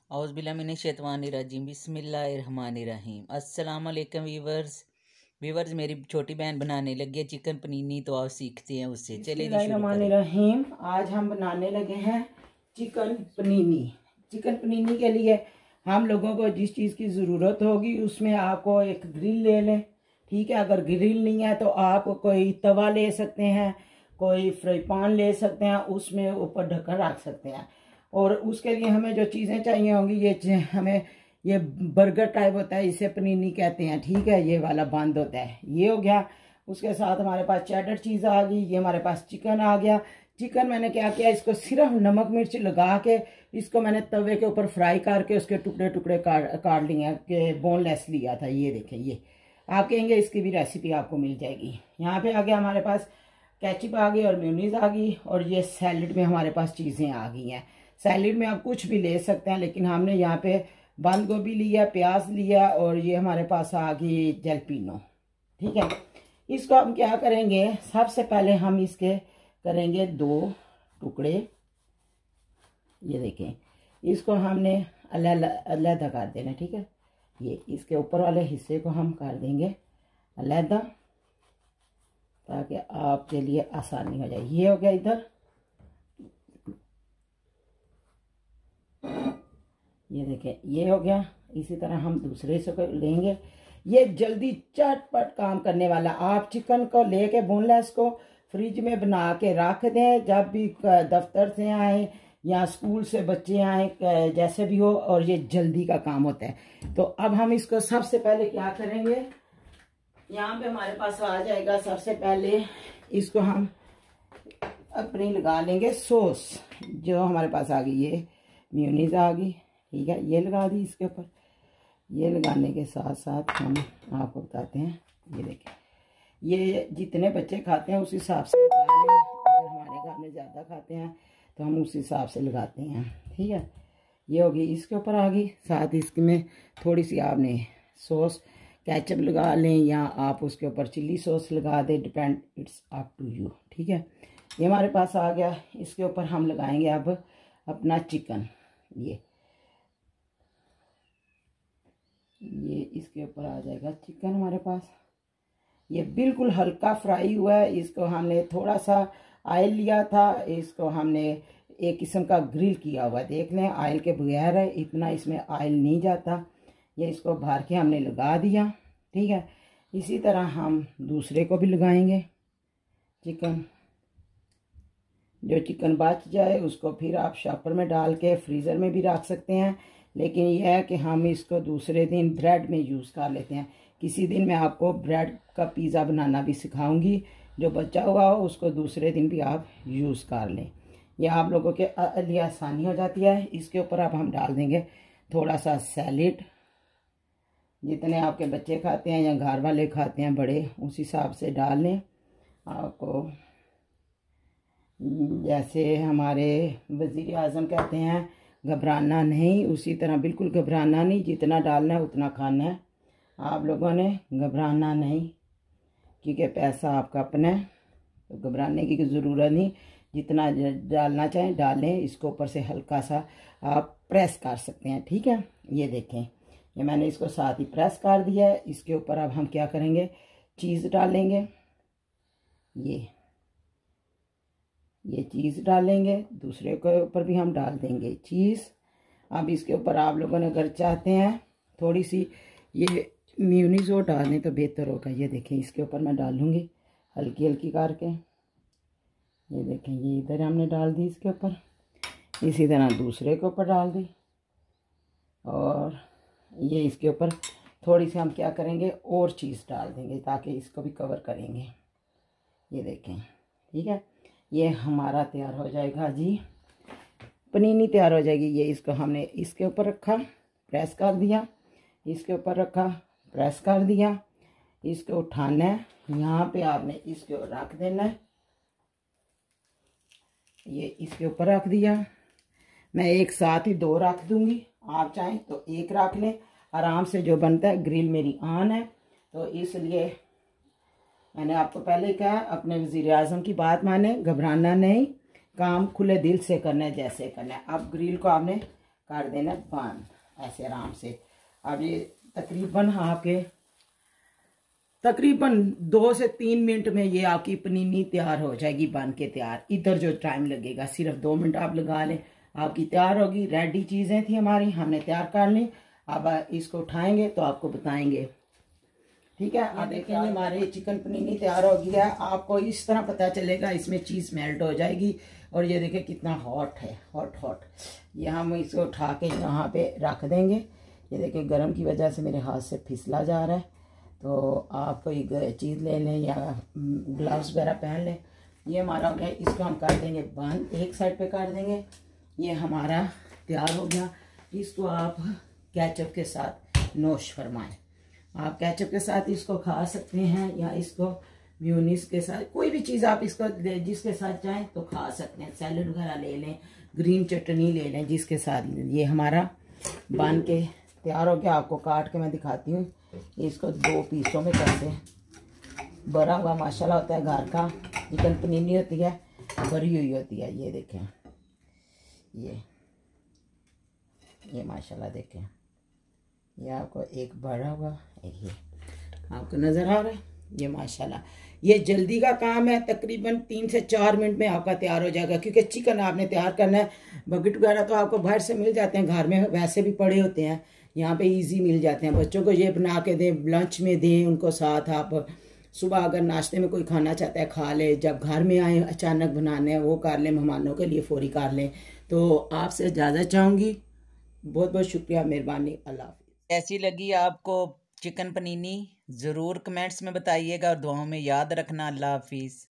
औज़ुबिल्लाहिमिनश्शैतानिर्रजीम बिस्मिल्लाहिर्रहमानिर्रहीम। अस्सलाम वालेकुम वीवर्स मेरी छोटी बहन बनाने लगी है चिकन पनीनी, तो आप सीखते हैं उससे। चलिए जी शुरू करें। आज हम बनाने लगे हैं चिकन पनीनी। चिकन पनीनी के लिए हम लोगों को जिस चीज़ की ज़रूरत होगी उसमें आपको एक ग्रिल ले लें, ठीक है। अगर ग्रिल नहीं है तो आप कोई तवा ले सकते हैं, कोई फ्राई पैन ले सकते हैं, उसमें ऊपर ढक्कन रख सकते हैं। और उसके लिए हमें जो चीज़ें चाहिए होंगी, ये बर्गर टाइप होता है, इसे पनीनी कहते हैं, ठीक है। ये वाला बंद होता है, ये हो गया। उसके साथ हमारे पास चेडर चीज़ आ गई, ये हमारे पास चिकन आ गया। चिकन मैंने क्या किया, इसको सिर्फ नमक मिर्च लगा के इसको मैंने तवे के ऊपर फ्राई करके उसके टुकड़े टुकड़े काट लिए कि बोनलेस लिया था। ये देखें, ये आप कहेंगे इसकी भी रेसिपी आपको मिल जाएगी। यहाँ पे आ गया हमारे पास केचप आ गई और मेयोनीज आ गई, और ये सैलड में हमारे पास चीज़ें आ गई हैं। सैलड में आप कुछ भी ले सकते हैं, लेकिन हमने यहाँ पे बंद गोभी लिया, प्याज लिया, और ये हमारे पास आ गई जलपीनो, ठीक है। इसको हम क्या करेंगे, सबसे पहले हम इसके करेंगे 2 टुकड़े। ये देखें, इसको हमने अलग कर देना, ठीक है। ये इसके ऊपर वाले हिस्से को हम कर देंगे अलग, ताकि आपके लिए आसानी हो जाए। ये हो गया इधर, ये देखें, ये हो गया। इसी तरह हम दूसरे से लेंगे। ये जल्दी चटपट काम करने वाला। आप चिकन को लेके बोनलेस को फ्रिज में बना के रख दें, जब भी दफ्तर से आए या स्कूल से बच्चे आए, जैसे भी हो, और ये जल्दी का काम होता है। तो अब हम इसको सबसे पहले क्या करेंगे, यहाँ पे हमारे पास आ जाएगा। सबसे पहले इसको हम अपनी लगा लेंगे सॉस, जो हमारे पास आ गई, ये मेयोनीज आ गई, ठीक है। ये लगा दी इसके ऊपर। ये लगाने के साथ साथ हम आपको बताते हैं, ये देखें, ये जितने बच्चे खाते हैं उस हिसाब से लगा लें। अगर हमारे घर में ज़्यादा खाते हैं तो हम उस हिसाब से लगाते हैं, ठीक है। ये होगी, इसके ऊपर आ गई। साथ इसमें थोड़ी सी आपने सॉस केचप लगा लें, या आप उसके ऊपर चिल्ली सॉस लगा दें, depend, it's up to you, ठीक है। ये हमारे पास आ गया। इसके ऊपर हम लगाएंगे अब अपना चिकन। ये इसके ऊपर आ जाएगा चिकन हमारे पास। ये बिल्कुल हल्का फ्राई हुआ है। इसको हमने थोड़ा सा ऑयल लिया था, इसको हमने एक किस्म का ग्रिल किया हुआ है। देख लें, ऑयल के बगैर है, इतना इसमें ऑयल नहीं जाता। ये इसको भर के हमने लगा दिया, ठीक है। इसी तरह हम दूसरे को भी लगाएंगे चिकन। जो चिकन बच जाए उसको फिर आप शॉपर में डाल के फ्रीज़र में भी रख सकते हैं, लेकिन यह है कि हम इसको दूसरे दिन ब्रेड में यूज़ कर लेते हैं। किसी दिन मैं आपको ब्रेड का पिज़्ज़ा बनाना भी सिखाऊंगी। जो बचा हुआ हो उसको दूसरे दिन भी आप यूज़ कर लें, यह आप लोगों के लिए आसानी हो जाती है। इसके ऊपर अब हम डाल देंगे थोड़ा सा सैलेड। जितने आपके बच्चे खाते हैं या घर वाले खाते हैं बड़े, उस हिसाब से डाल लें। आपको जैसे हमारे वज़ीर आज़म कहते हैं, घबराना नहीं, उसी तरह बिल्कुल घबराना नहीं। जितना डालना है उतना खाना है। आप लोगों ने घबराना नहीं, क्योंकि पैसा आपका अपना है, तो घबराने की ज़रूरत नहीं। जितना डालना चाहें डालें। इसको ऊपर से हल्का सा आप प्रेस कर सकते हैं, ठीक है। ये देखें, ये मैंने इसको साथ ही प्रेस कर दिया है। इसके ऊपर अब हम क्या करेंगे, चीज़ डालेंगे। ये चीज़ डालेंगे। दूसरे के ऊपर भी हम डाल देंगे चीज़। अब इसके ऊपर आप लोगों ने अगर चाहते हैं थोड़ी सी ये मेयोनीज़ और डाल दें तो बेहतर होगा। ये देखें, इसके ऊपर मैं डालूँगी हल्की हल्की करके। ये देखें, ये इधर हमने डाल दी इसके ऊपर। इसी तरह दूसरे के ऊपर डाल दी, और ये इसके ऊपर थोड़ी सी हम क्या करेंगे, और चीज़ डाल देंगे, ताकि इसको भी कवर करेंगे। ये देखें, ठीक है। ये हमारा तैयार हो जाएगा जी, पनीनी तैयार हो जाएगी। ये इसको हमने इसके ऊपर रखा, प्रेस कर दिया, इसके ऊपर रखा, प्रेस कर दिया। इसको उठाना है, यहाँ पे आपने इसको रख देना है। ये इसके ऊपर रख दिया। मैं एक साथ ही 2 रख दूंगी, आप चाहें तो 1 रख लें, आराम से जो बनता है। ग्रिल मेरी ऑन है, तो इसलिए मैंने आपको पहले कहा, अपने वज़ीर आज़म की बात माने, घबराना नहीं, काम खुले दिल से करना है, जैसे करना है। अब ग्रिल को आपने कर देना बंद ऐसे आराम से। अब ये तकरीबन आपके 2 से 3 मिनट में ये आपकी पनीनी तैयार हो जाएगी, बन के तैयार। इधर जो टाइम लगेगा सिर्फ 2 मिनट आप लगा लें, आपकी तैयार होगी। रेडी चीज़ें थी हमारी, हमने तैयार कर ली। अब इसको उठाएंगे तो आपको बताएंगे, ठीक है। अब देखेंगे हमारे चिकन पनीनी तैयार हो गया है। आपको इस तरह पता चलेगा, इसमें चीज़ मेल्ट हो जाएगी। और ये देखिए कितना हॉट है, हॉट। ये हम इसको उठा के यहाँ पे रख देंगे। ये देखिए गर्म की वजह से मेरे हाथ से फिसला जा रहा है, तो आप कोई चीज़ ले लें या ग्लव्स वगैरह पहन लें। ये हमारा हो गया, इसको हम कर देंगे बंद, एक साइड पे कर देंगे। ये हमारा तैयार हो गया। इसको आप केचप के साथ नोश फरमाएं। आप केचप के साथ इसको खा सकते हैं या इसको म्यूनीस के साथ, कोई भी चीज़ आप इसको जिसके साथ चाहें तो खा सकते हैं। सैलड वगैरह ले लें, ग्रीन चटनी ले लें जिसके साथ। ये हमारा बन के तैयार हो गया। आपको काट के मैं दिखाती हूँ। इसको 2 पीसों में कैसे भरा हुआ माशाल्लाह होता है, घर का चिकन पनीनी होती है, भरी हुई होती है। ये देखें, ये माशाल्लाह देखें, ये आपको एक भरा हुआ, ये आपको नज़र आ रहा है। ये माशाल्लाह ये जल्दी का काम है, तकरीबन 3 से 4 मिनट में आपका तैयार हो जाएगा। क्योंकि चिकन आपने तैयार करना है। बकेट वगैरह तो आपको बाहर से मिल जाते हैं, घर में वैसे भी पड़े होते हैं, यहाँ पे इजी मिल जाते हैं। बच्चों को ये बना के दें, लंच में दें उनको साथ। आप सुबह अगर नाश्ते में कोई खाना चाहता है खा ले, जब घर में आए अचानक बनाने हैं वो कर लें, मेहमानों के लिए फौरी कर लें। तो आपसे इजाज़त चाहूँगी। बहुत बहुत शुक्रिया, मेहरबानी, अल्लाह हाफ़िज़। कैसी लगी आपको चिकन पनीनी ज़रूर कमेंट्स में बताइएगा और दुआओं में याद रखना। अल्लाह हाफिज़।